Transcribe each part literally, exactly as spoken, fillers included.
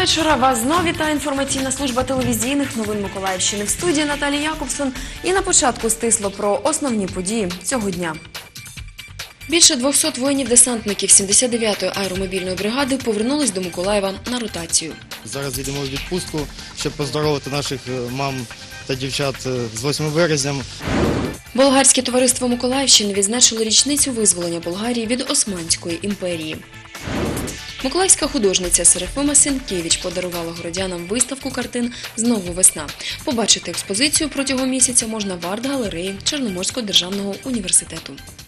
вечора. Вас знову вітає інформаційна служба телевізійних новин Миколаївщини. В студії Наталія Якобсон. І на початку стисло про основні події цього дня. Більше двохсот воїнів-десантників сімдесят дев'ятої аеромобільної бригади повернулись до Миколаєва на ротацію. Зараз їдемо у відпустку, щоб поздоровити наших мам та дівчат з восьмим березням. Болгарське товариство Миколаївщини відзначило річницю визволення Болгарії від Османської імперії. Миколаївська художниця Серафима Сенкевич подарувала городянам виставку картин «Знову весна». Побачити експозицію протягом місяця можна в арт-галереї Чорноморського державного університету.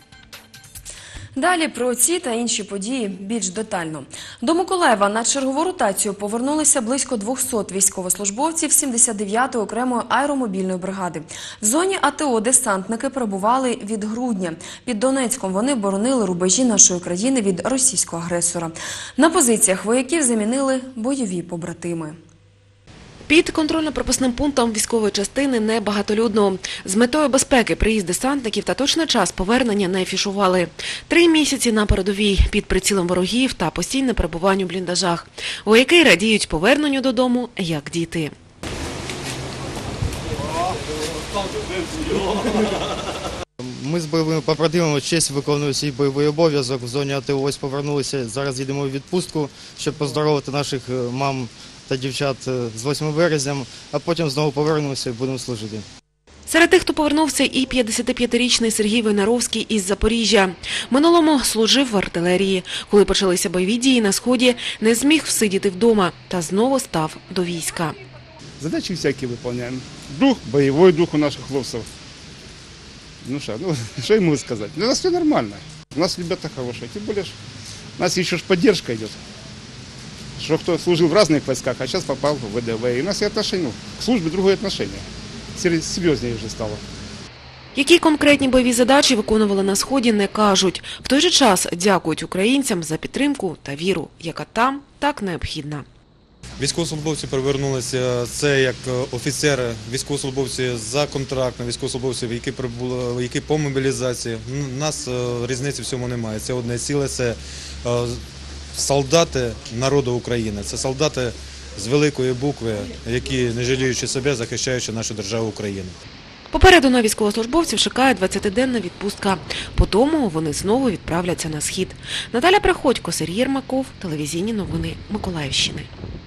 Далі про ці та інші події більш детально. До Миколаєва на чергову ротацію повернулися близько двохсот військовослужбовців сімдесят дев'ятої окремої аеромобільної бригади. В зоні АТО десантники перебували від грудня. Під Донецьком вони боронили рубежі нашої країни від російського агресора. На позиціях вояків замінили бойові побратими. Під контрольно-пропускним пунктом військової частини небагатолюдно. З метою безпеки приїзд десантників та точний час повернення не афішували. Три місяці на передовій, під прицілом ворогів та постійне перебування у бліндажах. Вояки радіють поверненню додому, як діти. Ми з бойовими побратимами честь виконуємо свій бойовий обов'язок. В зоні АТО ось повернулися. Зараз їдемо у відпустку, щоб поздоровити наших мам та дівчат з восьмим березням, а потім знову повернемося і будемо служити. Серед тих, хто повернувся, і п'ятдесятип'ятирічний Сергій Войнаровський із Запоріжжя. Минулому служив в артилерії. Коли почалися бойові дії на Сході, не зміг всидіти вдома та знову став до війська. Задачи всякие выполняем. Дух, боевой дух у наших хлопцев. Ну что, ну, что я могу сказать? Для нас все нормально. У нас ребята хорошие. Тем более, у нас еще ж поддержка идет. Что кто служил в разных войсках, а сейчас попал в ВДВ. И у нас и отношения, к службе другое отношение. Серьезнее вже стало. Які конкретні бойові задачі виконували на Сході, не кажуть. В той же час дякують українцям за підтримку та віру, яка там так необхідна. Військовослужбовці повернулися, це як офіцери, військовослужбовці за контрактом, військовослужбовці, які прибули, які по мобілізації. У нас різниці в цьому немає. Це одне ціле, це солдати народу України. Це солдати з великої букви, які, не жаліючи себе, захищаючи нашу державу Україну. Попереду на військовослужбовців чекає двадцятиденна відпустка. Потому вони знову відправляться на Схід. Наталя Приходько, Сергій Єрмаков, телевізійні новини Миколаївщини.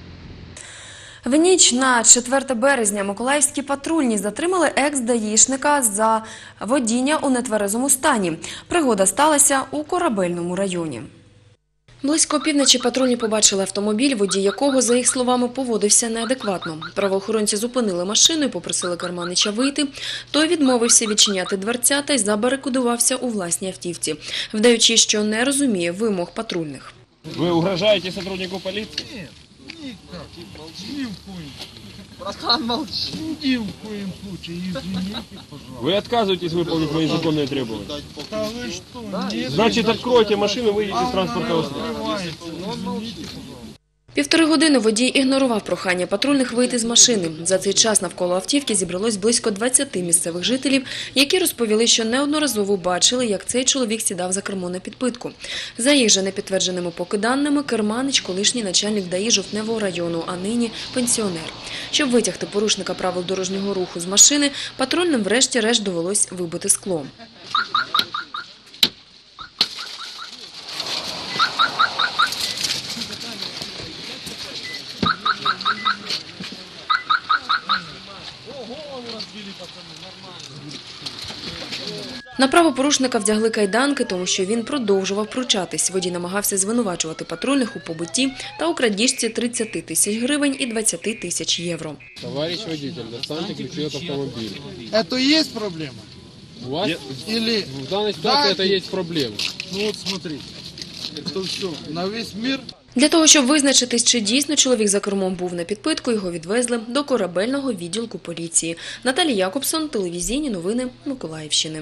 В ніч на четверте березня миколаївські патрульні затримали екс-даїшника за водіння у нетверезому стані. Пригода сталася у Корабельному районі. Близько опівночі патрульні побачили автомобіль, водій якого, за їх словами, поводився неадекватно. Правоохоронці зупинили машину і попросили керманича вийти. Той відмовився відчиняти дверця та й забарикадувався у власній автівці, вдаючи, що не розуміє вимог патрульних. Ви угрожаєте сотруднику поліції? Ні, ніяк. Ні в коїм. Братан, молчи. Ні в коїм случае, извините, пожалуйста. Ви відказуєтесь виконувати мої законні требування? Та ви що? Значить, відкройте машину, вийдіть з транспортного средства. Півтори години водій ігнорував прохання патрульних вийти з машини. За цей час навколо автівки зібралось близько двадцяти місцевих жителів, які розповіли, що неодноразово бачили, як цей чоловік сідав за кермо на підпитку. За їх же непідтвердженими поки даними, керманич – колишній начальник ДАІ Жовтневого району, а нині пенсіонер. Щоб витягти порушника правил дорожнього руху з машини, патрульним врешті-решт довелось вибити скло. На правопорушника вдягли кайданки, тому що він продовжував пручатись. Водій намагався звинувачувати патрульних у побитті та у крадіжці тридцяти тисяч гривень і двадцяти тисяч євро. Товарищ водитель, достаньте ключи от автомобиля. Это и есть проблема? У вас Или... в данной ситуации Да, это есть проблема. Ну вот смотрите, это все на весь мир. Для того, щоб визначитись, чи дійсно чоловік за кермом був на підпитку, його відвезли до Корабельного відділку поліції. Наталія Якобсон, телевізійні новини Миколаївщини.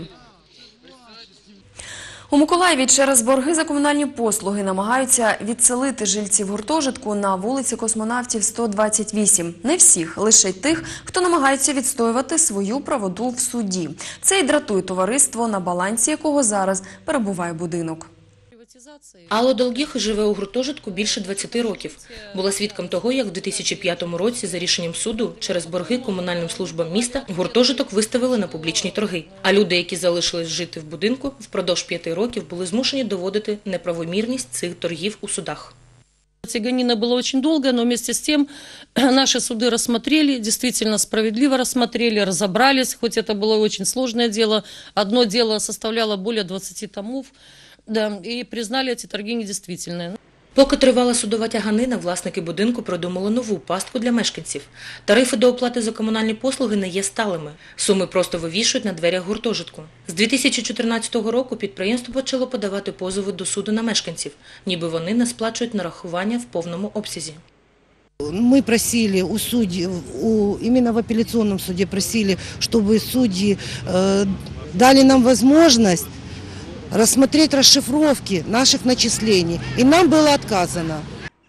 У Миколаєві через борги за комунальні послуги намагаються відселити жильців гуртожитку на вулиці Космонавтів сто двадцять вісім. Не всіх, лише тих, хто намагається відстоювати свою правоту в суді. Це й дратує товариство, на балансі якого зараз перебуває будинок. Алла Долгіх живе у гуртожитку більше двадцяти років. Була свідком того, як в дві тисячі п'ятому році за рішенням суду через борги комунальним службам міста гуртожиток виставили на публічні торги. А люди, які залишились жити в будинку, впродовж п'яти років були змушені доводити неправомірність цих торгів у судах. Тяганина была очень долгая, но вместе с тем наши суды рассмотрели, действительно справедливо рассмотрели, разобрались, хоть это было очень сложное дело. Одно дело составляло более двадцати томов, да, и признали эти торги недействительными. Поки тривала судова тяганина, власники будинку придумали нову пастку для мешканців. Тарифи до оплати за комунальні послуги не є сталими. Суми просто вивішують на дверях гуртожитку. З дві тисячі чотирнадцятого року підприємство почало подавати позови до суду на мешканців, ніби вони не сплачують нарахування в повному обсязі. Мы просили у судей, у, именно в апелляционном суде просили, чтобы судьи э, дали нам возможность рассмотреть расшифровки наших начислений. И нам было отказано.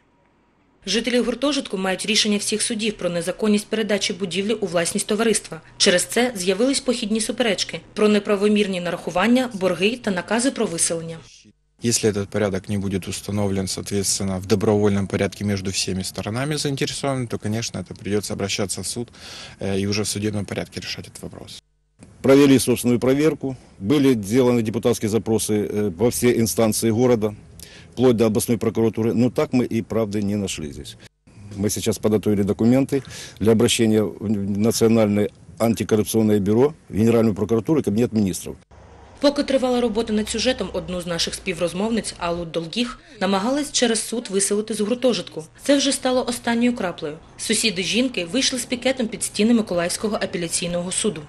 Жителі гуртожитку мають рішення всіх судів про незаконність передачі будівлі у власність товариства. Через це з'явились похідні суперечки про неправомірні нарахування, борги та накази про виселення. Если этот порядок не будет установлен, соответственно, в добровольном порядке между всеми сторонами заинтересованными, то, конечно, это придется обращаться в суд и уже в судебном порядке решать этот вопрос. Провели собственную проверку, были сделаны депутатские запросы во все инстанции города, вплоть до областной прокуратуры, но так мы и правды не нашли здесь. Мы сейчас подготовили документы для обращения в Национальное антикоррупционное бюро, в Генеральную прокуратуру и Кабинет министров. Поки тривала робота над сюжетом, одну з наших співрозмовниць, Аллу Долгіх, намагались через суд виселити з гуртожитку. Це вже стало останньою краплею. Сусіди жінки вийшли з пікетом під стіни Миколаївського апеляційного суду.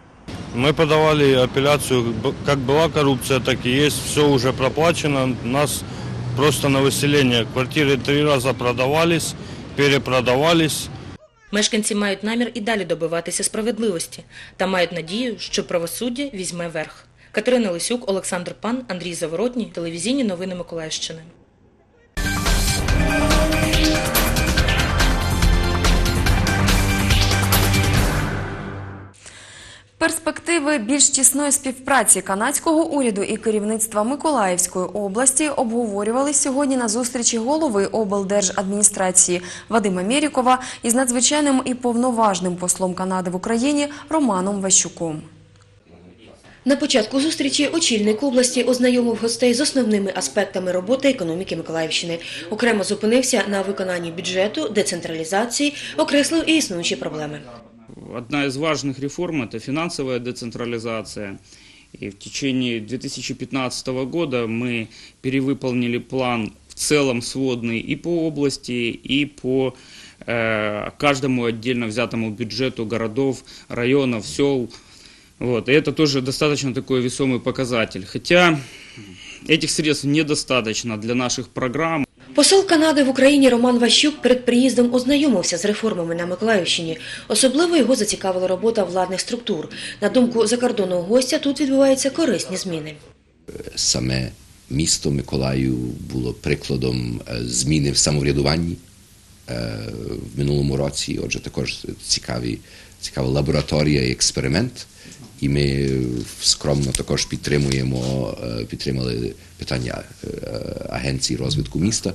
Мы подавали апелляцию, как была коррупция, так и есть, все уже проплачено, нас просто на выселение. Квартиры три раза продавались, перепродавались. Мешканці мають намір і далі добиватися справедливості та мають надію, що правосуддя візьме верх. Катерина Лисюк, Олександр Пан, Андрій Заворотній, телевізійні новини Миколаївщини. Перспективи більш тісної співпраці канадського уряду і керівництва Миколаївської області обговорювали сьогодні на зустрічі голови облдержадміністрації Вадима Мєрікова із надзвичайним і повноважним послом Канади в Україні Романом Ващуком. На початку зустрічі очільник області ознайомив гостей з основними аспектами роботи економіки Миколаївщини. Окремо зупинився на виконанні бюджету, децентралізації, окреслив і існуючі проблеми. Одна из важных реформ – это финансовая децентрализация. И в течение две тысячи пятнадцатого года мы перевыполнили план в целом сводный и по области, и по э, каждому отдельно взятому бюджету городов, районов, сел. Вот. И это тоже достаточно такой весомый показатель. Хотя этих средств недостаточно для наших программ. Посол Канади в Україні Роман Ващук перед приїздом ознайомився з реформами на Миколаївщині. Особливо його зацікавила робота владних структур. На думку закордонного гостя, тут відбуваються корисні зміни. Саме місто Миколаїв було прикладом зміни в самоврядуванні в минулому році. Отже, також цікаві, цікава лабораторія і експеримент. І ми скромно також підтримуємо, підтримали питання агенції розвитку міста.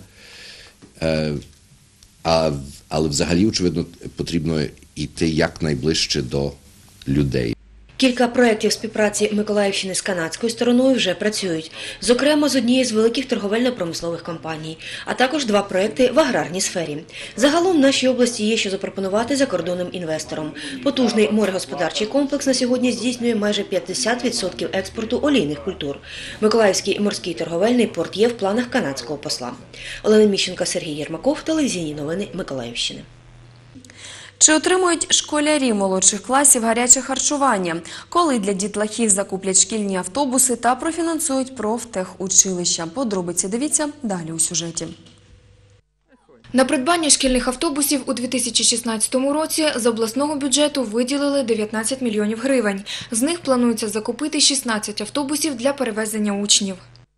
А, але взагалі, очевидно, потрібно йти якнайближче до людей. Кілька проєктів співпраці Миколаївщини з канадською стороною вже працюють. Зокрема, з однією з великих торговельно-промислових компаній, а також два проєкти в аграрній сфері. Загалом в нашій області є що запропонувати закордонним інвесторам. Потужний морегосподарчий комплекс на сьогодні здійснює майже п'ятдесят відсотків експорту олійних культур. Миколаївський морський торговельний порт є в планах канадського посла. Олена Міщенко, Сергій Єрмаков, телевізійні новини Миколаївщини. Чи отримують школярі молодших класів гаряче харчування? Коли для дітлахів закуплять шкільні автобуси та профінансують профтехучилища? Подробиці дивіться далі у сюжеті. На придбання шкільних автобусів у дві тисячі шістнадцятому році з обласного бюджету виділили дев'ятнадцять мільйонів гривень. З них планується закупити шістнадцять автобусів для перевезення учнів.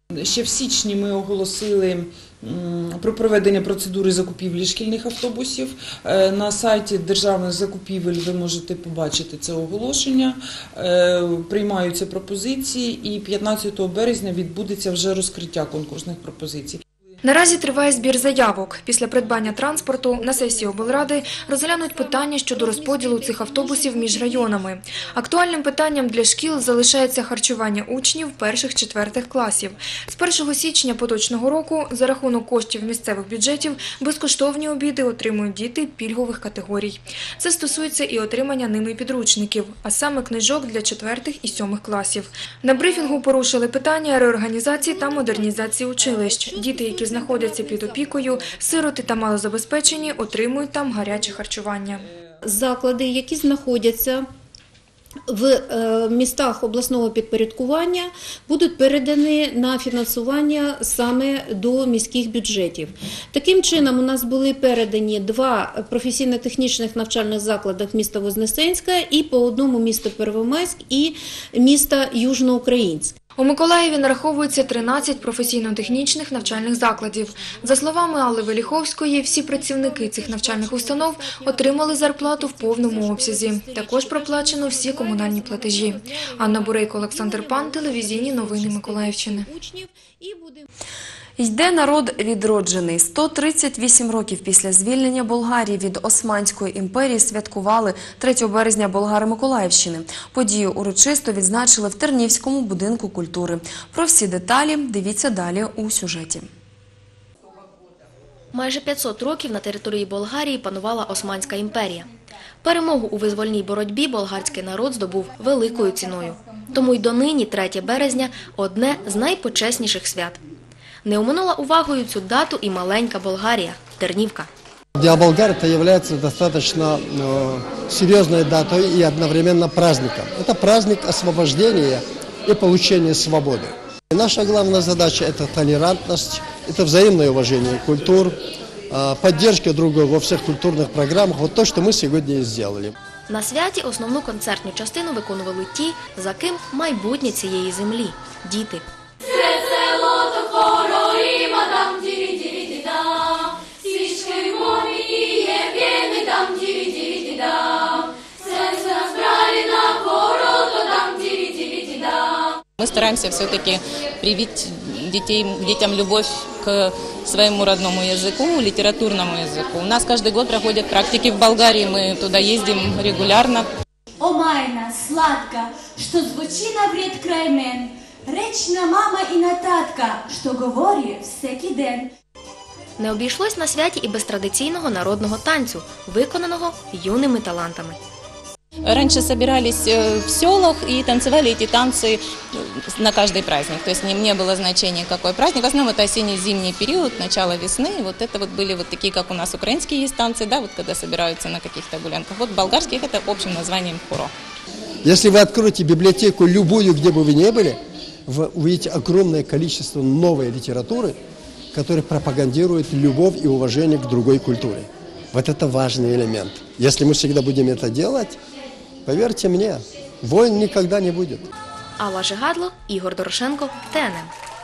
Ще в січні ми оголосили про проведення процедури закупівлі шкільних автобусів. На сайті державних закупівель ви можете побачити це оголошення. Приймаються пропозиції і п'ятнадцятого березня відбудеться вже розкриття конкурсних пропозицій. Наразі триває збір заявок. Після придбання транспорту на сесії облради розглянуть питання щодо розподілу цих автобусів між районами. Актуальним питанням для шкіл залишається харчування учнів перших-четвертих класів. З першого січня поточного року за рахунок коштів місцевих бюджетів безкоштовні обіди отримують діти пільгових категорій. Це стосується і отримання ними підручників, а саме книжок для четвертих і сьомих класів. На брифінгу порушили питання реорганізації та модернізації училищ. Діти, які знаходяться під опікою, сироти та малозабезпечені, отримують там гаряче харчування. Заклади, які знаходяться в містах обласного підпорядкування, будуть передані на фінансування саме до міських бюджетів. Таким чином, у нас були передані два професійно-технічних навчальних заклади міста Вознесенська і по одному місто Первомайськ і міста Южноукраїнськ. У Миколаєві нараховується тринадцять професійно-технічних навчальних закладів. За словами Алли Веліховської, всі працівники цих навчальних установ отримали зарплату в повному обсязі. Також проплачено всі комунальні платежі. Анна Бурейко, Олександр Пан, телевізійні новини Миколаївщини. Йде народ відроджений. сто тридцять вісім років після звільнення Болгарії від Османської імперії святкували третього березня болгари Миколаївщини. Подію урочисто відзначили в Тернівському будинку культури. Про всі деталі дивіться далі у сюжеті. Майже п'ятсот років на території Болгарії панувала Османська імперія. Перемогу у визвольній боротьбі болгарський народ здобув великою ціною. Тому й донині третє березня – одне з найпочесніших свят. Не оминула увагою цю дату і маленька Болгарія – Тернівка. Для болгар это является достаточно э, серьезной датой и одновременно праздником. Это праздник освобождения и получения свободы. И наша главная задача – это толерантность, это взаимное уважение культур, э, поддержка друг друга во всех культурных программах. Вот то, что мы сегодня и сделали. На святі основну концертну частину виконували ті, за ким майбутнє цієї землі – діти. Мы стараемся все-таки привить детей, детям любовь к своему родному языку, литературному языку. У нас каждый год проходят практики в Болгарии, мы туда ездим регулярно. О, майна, сладка, що звучи на вред край мен, речна мама і на татка, що говорить всякий день. Не обійшлось на святі і без традиційного народного танцю, виконаного юними талантами. Раньше собирались в селах и танцевали эти танцы на каждый праздник. То есть не, не было значения, какой праздник. В основном это осенне-зимний период, начало весны. Вот это вот были вот такие, как у нас украинские есть танцы, да, вот когда собираются на каких-то гулянках. Вот болгарских это общим названием хоро. Если вы откроете библиотеку любую, где бы вы ни были, вы увидите огромное количество новой литературы, которая пропагандирует любовь и уважение к другой культуре. Вот это важный элемент. Если мы всегда будем это делать, поверьте мне, войн никогда не будет. Алла Жигадло, Ігор Дорошенко, Т Н Н.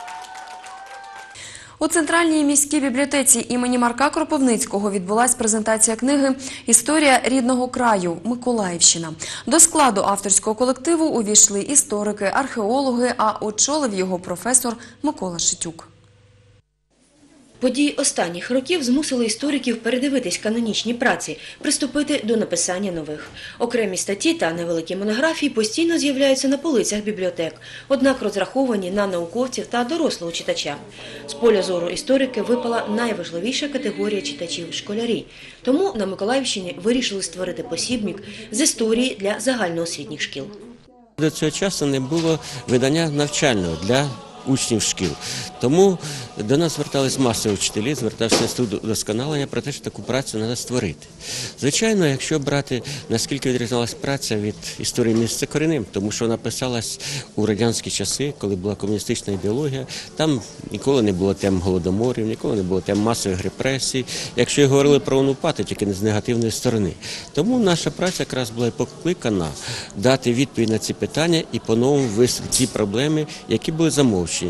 У Центральній міській бібліотеці імені Марка Кропивницького відбулась презентація книги «Історія рідного краю. Миколаївщина». До складу авторського колективу увійшли історики, археологи, а очолив його професор Микола Шитюк. Події останніх років змусили істориків передивитись канонічні праці, приступити до написання нових. Окремі статті та невеликі монографії постійно з'являються на полицях бібліотек, однак розраховані на науковців та дорослого читача. З поля зору історики випала найважливіша категорія читачів – школярі. Тому на Миколаївщині вирішили створити посібник з історії для загальноосвітніх шкіл. До цього часу не було видання навчального для учнів шкіл. Тому до нас звертались маси вчителі, звертався інститут удосконалення про те, що таку працю треба створити. Звичайно, якщо брати, наскільки відрізнялася праця від історії місця корінним, тому що вона писалась у радянські часи, коли була комуністична ідеологія, там ніколи не було тем голодоморів, ніколи не було тем масових репресій. Якщо і говорили про ОНУ-ПА, то тільки не з негативної сторони. Тому наша праця якраз була покликана дати відповідь на ці питання і по-новому висвітлити ті проблеми, які були замовчені.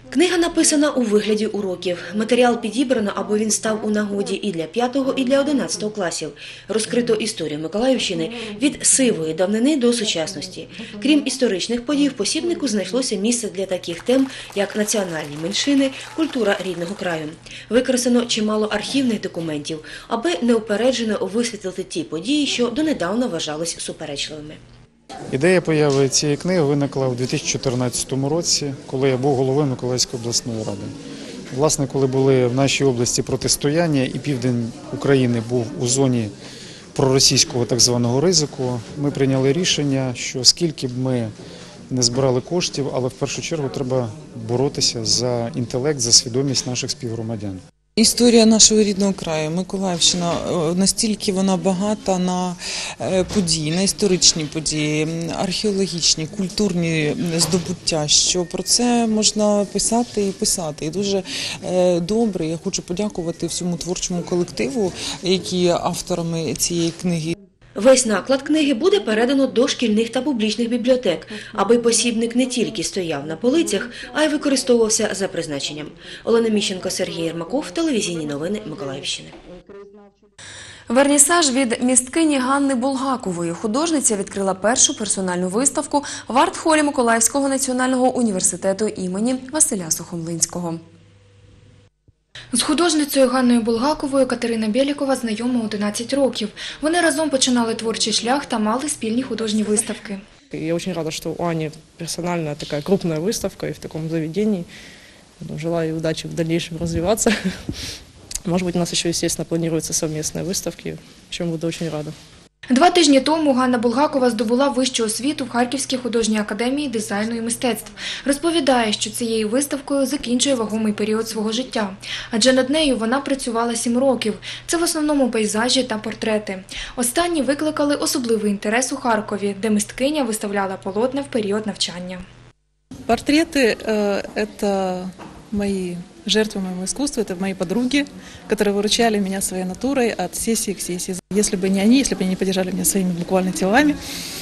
Книга написана у вигляді уроків. Матеріал підібрано, аби він став у нагоді і для п'ятого, і для одинадцятого класів. Розкрито історію Миколаївщини від сивої давнини до сучасності. Крім історичних подій, в посібнику знайшлося місце для таких тем, як національні меншини, культура рідного краю. Використано чимало архівних документів, аби неупереджено висвітлити ті події, що донедавна вважались суперечливими. Ідея появи цієї книги виникла у дві тисячі чотирнадцятому році, коли я був головою Миколаївської обласної ради. Власне, коли були в нашій області протистояння і південь України був у зоні проросійського так званого ризику, ми прийняли рішення, що скільки б ми не збирали коштів, але в першу чергу треба боротися за інтелект, за свідомість наших співгромадян. Історія нашого рідного краю, Миколаївщина, настільки вона багата на події, на історичні події, археологічні, культурні здобуття, що про це можна писати і писати. І дуже добре, я хочу подякувати всьому творчому колективу, які є авторами цієї книги. Весь наклад книги буде передано до шкільних та публічних бібліотек, аби посібник не тільки стояв на полицях, а й використовувався за призначенням. Олена Міщенко, Сергій Єрмаков, телевізійні новини Миколаївщини. Вернісаж від місткині Ганни Булгакової. Художниця відкрила першу персональну виставку в арт-холі Миколаївського національного університету імені Василя Сухомлинського. З художницею Ганною Булгаковою Катерина Бєлікова знайома одинадцять років. Вони разом починали творчий шлях та мали спільні художні виставки. Я очень рада, что у Ани персональная такая крупная выставка и в таком заведении. Желаю ей удачи в дальнейшем развиваться. Может быть, у нас еще, естественно, планируются совместные выставки, чем буду очень рада. Два тижні тому Ганна Булгакова здобула вищу освіту в Харківській художній академії дизайну і мистецтв. Розповідає, що цією виставкою закінчує вагомий період свого життя. Адже над нею вона працювала сім років. Це в основному пейзажі та портрети. Останні викликали особливий інтерес у Харкові, де мисткиня виставляла полотна в період навчання. Портреты э, – это мои жертвы моего искусства, это мои подруги, которые выручали меня своей натурой от сессии к сессии. Если бы не они, если бы они не поддержали меня своими буквально телами,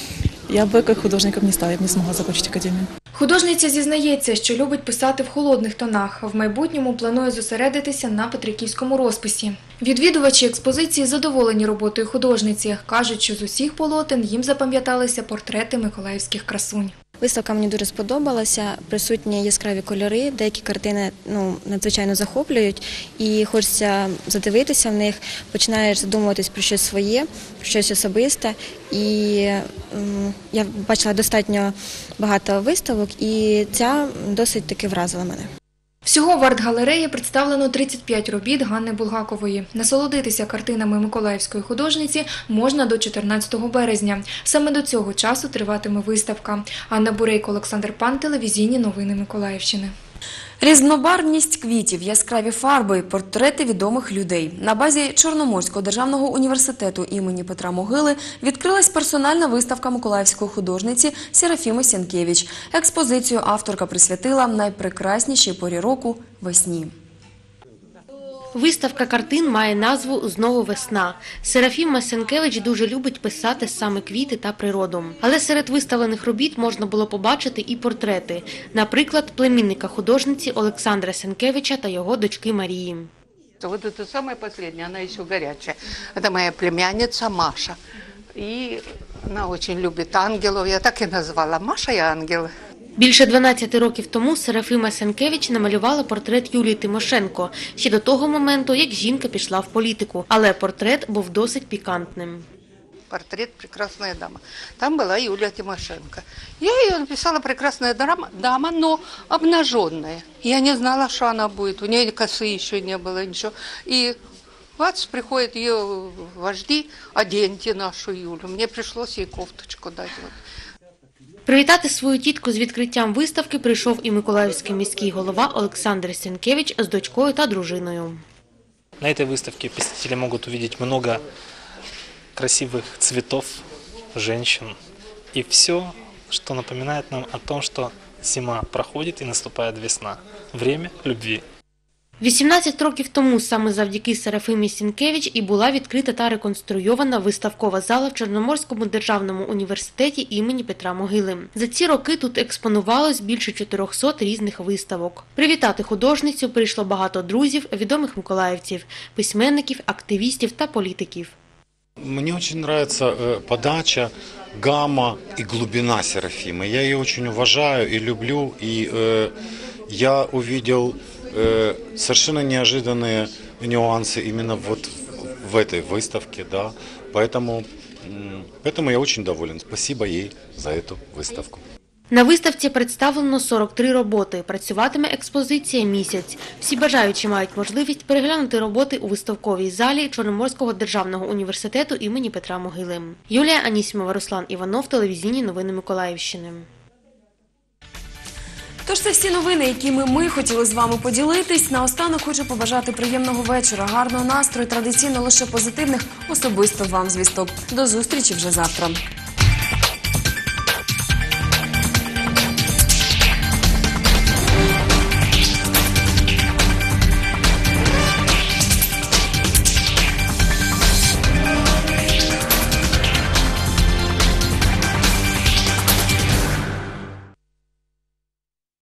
я бы как художником не стала, я бы не смогла закончить академию. Художниця зізнається, що любить писати в холодних тонах, а в майбутньому планує зосередитися на петриківському розписі. Відвідувачі експозиції задоволені роботою художниці. Кажуть, що з усіх полотен їм запам'яталися портрети миколаївських красунь. Виставка мені дуже сподобалася, присутні яскраві кольори, деякі картини ну, надзвичайно захоплюють і хочеться задивитися в них, починаєш задумуватись про щось своє, про щось особисте. І м, я бачила достатньо багато виставок і ця досить таки вразила мене. Всього в арт-галереї представлено тридцять п'ять робіт Ганни Булгакової. Насолодитися картинами миколаївської художниці можна до чотирнадцятого березня. Саме до цього часу триватиме виставка. Анна Бурейко, Олександр Пан, телевізійні новини Миколаївщини. Різнобарвність квітів, яскраві фарби, портрети відомих людей. На базі Чорноморського державного університету імені Петра Могили відкрилась персональна виставка миколаївської художниці Серафіми Сенкевич. Експозицію авторка присвятила найпрекраснішій порі року – весні. Виставка картин має назву «Знову весна». Серафіма Сенкевич дуже любить писати саме квіти та природу. Але серед виставлених робіт можна було побачити і портрети. Наприклад, племінника художниці Олександра Сенкевича та його дочки Марії. Вот это самое последнее, она еще горячая. Это моя племянница Маша. И она очень любит ангелов. Я так и назвала Маша и ангелы. Більше дванадцяти років тому Серафіма Сенкевич намалювала портрет Юлії Тимошенко, ще до того моменту, як жінка пішла в політику. Але портрет був досить пікантним. Портрет «Прекрасная дама». Там была Юлия Тимошенко. Я ее написала «Прекрасная дама», но обнаженная. Я не знала, что она будет. У нее косы еще не было, ничего. И бац, приходят ее вожди, оденьте нашу Юлю. Мне пришлось ей кофточку дать. Вот. Привітати свою тітку з відкриттям виставки прийшов і миколаївський міський голова Олександр Сенкевич з дочкою та дружиною. На этой выставке посетители могут увидеть много красивых цветов, женщин и все, что напоминает нам о том, что зима проходит и наступает весна. Время любви. вісімнадцять років тому саме завдяки Серафимі Сінкевич і була відкрита та реконструйована виставкова зала в Чорноморському державному університеті імені Петра Могили. За ці роки тут експонувалось більше чотирьохсот різних виставок. Привітати художницю прийшло багато друзів, відомих миколаївців, письменників, активістів та політиків. Мне очень нравится подача, гамма и глубина Серафимы. Я ее очень уважаю и люблю, и э, я увидел э, совершенно неожиданные нюансы именно вот в этой выставке, да. Поэтому, поэтому я очень доволен. Спасибо ей за эту выставку. На виставці представлено сорок три роботи. Працюватиме експозиція місяць. Всі бажаючі мають можливість переглянути роботи у виставковій залі Чорноморського державного університету імені Петра Могили. Юлія Анісімова, Руслан Іванов, телевізійні новини Миколаївщини. Тож це всі новини, якими ми хотіли з вами поділитись. Наостанок хочу побажати приємного вечора, гарного настрою, традиційно лише позитивних особисто вам звісток. До зустрічі вже завтра.